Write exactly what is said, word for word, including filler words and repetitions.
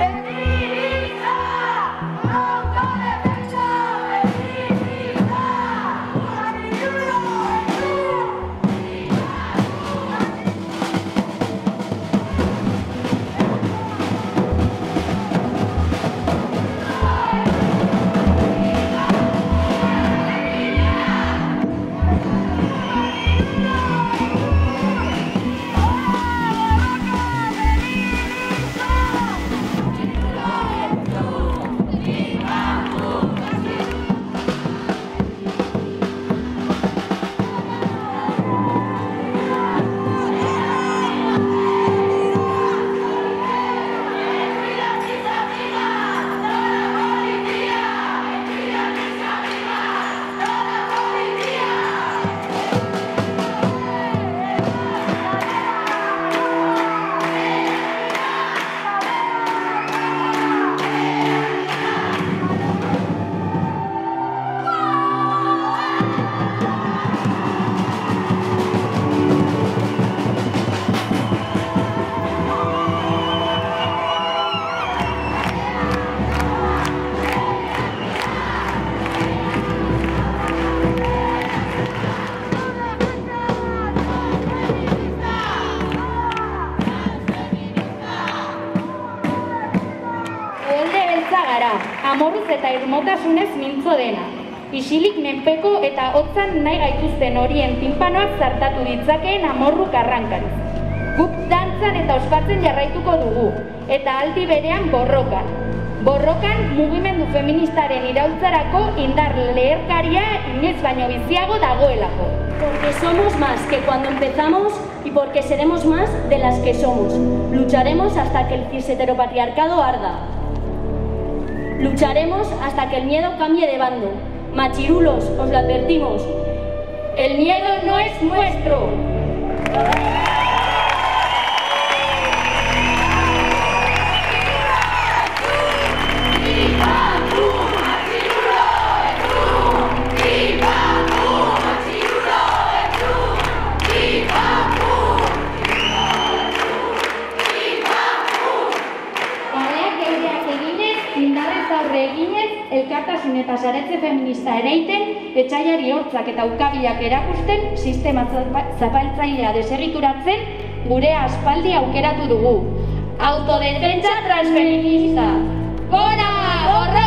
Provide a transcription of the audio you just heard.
Amorruz eta irmotasunez mintzo dena. Isilik menpeko eta hotzan nahi gaituzten horien tinpanoak zartatu ditzakeen amorruk arrankariz. Guk dantzan eta ospatzen jarraituko dugu, eta aldi berean borrokan. Borrokan mugimendu feministaren iraultzarako indar leherkaria inoiz baino biziago dagoelako. Porque somos más que cuando empezamos y porque seremos más de las que somos. Lucharemos hasta que el cis-heteropatriarcado arda. Lucharemos hasta que el miedo cambie de bando. Machirulos, os lo advertimos. El miedo no es nuestro. Elkartasun eta saretze feminista ereiten, etxaiari hortzak eta ukabilak erakusten, sistema zapaltzailea deserrituratzen, gure aspaldi aukeratu dugu. Autodefentsa transfeminista! Gora! Gorra!